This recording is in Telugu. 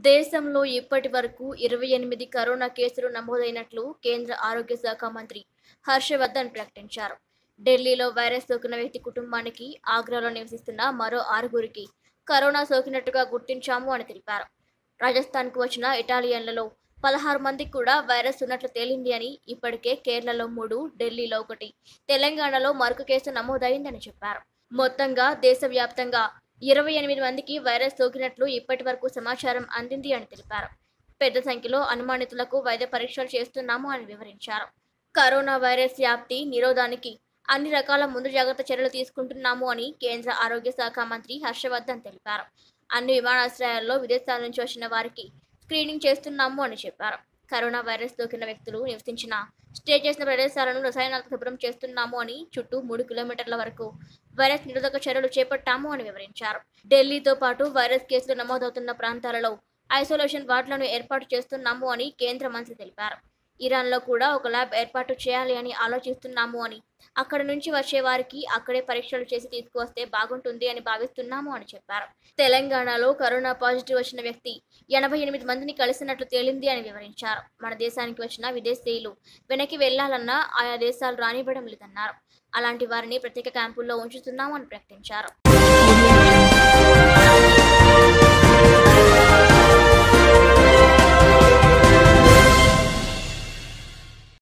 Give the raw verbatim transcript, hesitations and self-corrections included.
దేశంలో ఇప్పటి వరకు ఇరవై ఎనిమిది కరోనా కేసులు నమోదైనట్లు కేంద్ర ఆరోగ్య శాఖ మంత్రి హర్షవర్ధన్ ప్రకటించారు. ఢిల్లీలో వైరస్ సోకిన వ్యక్తి కుటుంబానికి ఆగ్రాలో నివసిస్తున్న మరో ఆరుగురికి కరోనా సోకినట్టుగా గుర్తించాము అని తెలిపారు. రాజస్థాన్కు వచ్చిన ఇటాలియన్లలో పదహారు మందికి కూడా వైరస్ ఉన్నట్లు తేలింది అని, ఇప్పటికే కేరళలో మూడు, ఢిల్లీలో ఒకటి, తెలంగాణలో మరొక కేసు నమోదైందని చెప్పారు. మొత్తంగా దేశవ్యాప్తంగా ఇరవై ఎనిమిది మందికి వైరస్ సోకినట్లు ఇప్పటి వరకు సమాచారం అందింది అని తెలిపారు. పెద్ద సంఖ్యలో అనుమానితులకు వైద్య పరీక్షలు చేస్తున్నాము అని వివరించారు. కరోనా వైరస్ వ్యాప్తి నిరోధానికి అన్ని రకాల ముందు జాగ్రత్త చర్యలు తీసుకుంటున్నాము అని కేంద్ర ఆరోగ్య శాఖ మంత్రి హర్షవర్ధన్ తెలిపారు. అన్ని విమానాశ్రయాల్లో విదేశాల నుంచి వచ్చిన వారికి స్క్రీనింగ్ చేస్తున్నాము అని చెప్పారు. కరోనా వైరస్ సోకిన వ్యక్తులు నివసించిన, స్టే చేసిన ప్రదేశాలను రసాయనాలతో శుభ్రం చేస్తున్నాము అని, చుట్టూ మూడు కిలోమీటర్ల వరకు వైరస్ నిరోధక చర్యలు చేపట్టాము అని వివరించారు. ఢిల్లీతో పాటు వైరస్ కేసులు నమోదవుతున్న ప్రాంతాలలో ఐసోలేషన్ వార్డులను ఏర్పాటు చేస్తున్నాము అని కేంద్ర మంత్రి తెలిపారు. ఇరాన్లో కూడా ఒక ల్యాబ్ ఏర్పాటు చేయాలి అని ఆలోచిస్తున్నాము అని, అక్కడి నుంచి వచ్చే వారికి అక్కడే పరీక్షలు చేసి తీసుకువస్తే బాగుంటుంది అని భావిస్తున్నాము అని చెప్పారు. తెలంగాణలో కరోనా పాజిటివ్ వచ్చిన వ్యక్తి ఎనభై ఎనిమిది మందిని కలిసినట్లు తేలింది అని వివరించారు. మన దేశానికి వచ్చిన విదేశీయులు వెనక్కి వెళ్లాలన్నా ఆయా దేశాలు రానివ్వడం లేదన్నారు. అలాంటి వారిని ప్రత్యేక క్యాంపుల్లో ఉంచుతున్నాము అని ప్రకటించారు.